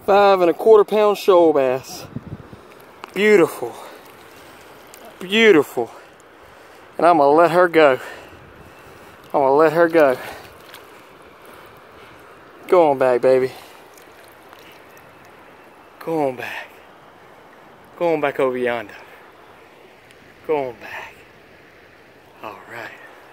5¼ pound shoal bass. Beautiful. Beautiful. And I'm gonna let her go. I'm gonna let her go. Go on back, baby. Go on back. Go on back over yonder. Go on back. All right.